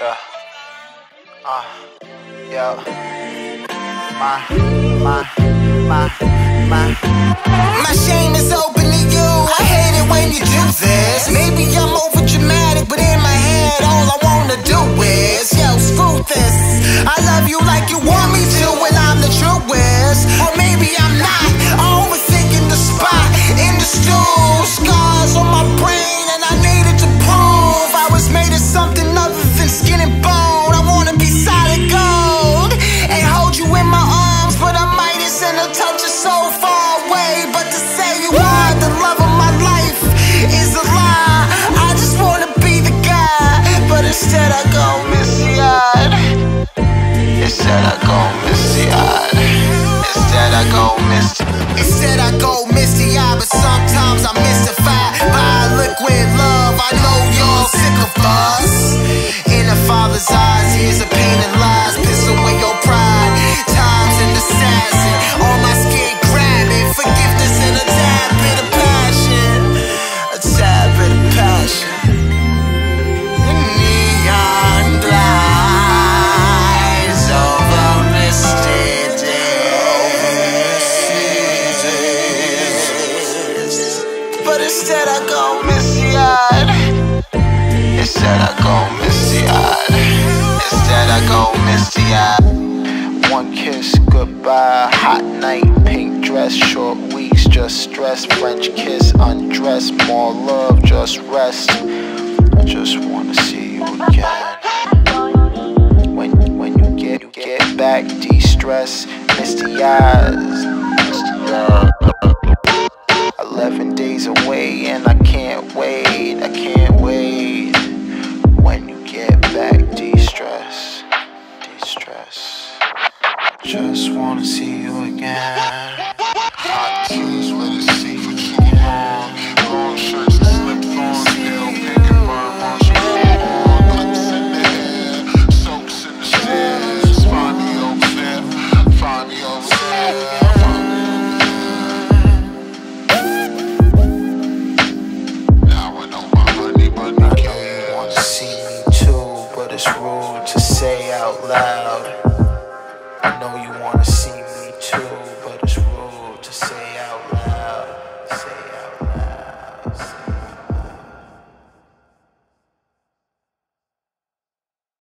Yeah. Yeah. My shame is open to you. I hate it when you do this. Maybe I'm over dramatic, but in my head all I wanna do is, yo, screw this. I love you like you want me to when I'm the truest. Or maybe I'm not, overthinking the spot in the stool. Scars on my brain and I needed to prove I was made of something other than skin and bone. I wanna be solid gold and hold you in my arms, but I might send a touch of so far away. But to say you are the love of my life is a lie. I just wanna be the guy, but instead I go Misty Eyed. Instead I go Misty Eyed. Instead I go Misty Eyed. But sometimes I'm mystified by liquid love. I know you're sick of us. In a father's eyes, here's a pain and lies. Piss away your pride. Time's an assassin. On my skin grabbing. Forgiveness and a tad bit of passion. A tad bit of passion. Neon glides over misty days. But instead I go Misty Eyed. Instead I go Misty Eyed. Instead I go Misty Eyed. One kiss, goodbye, hot night, pink dress, short weeks, just stress, French kiss, undress, more love, just rest. I just wanna see you again. When you get back, de-stress, misty eyes, 11 days away and I can't wait, when you get back, de-stress, just wanna see you again. Hot tears with a seat for too long. Long shirts and slip-ons, still pink and burn once you on. Clips in the hair, soaps in the stairs. Find me over there, find me over there, find me over there. Now I know my honey bunny can. You wanna see me too, but it's rude to say out loud. I know you wanna see me too, but it's rude to say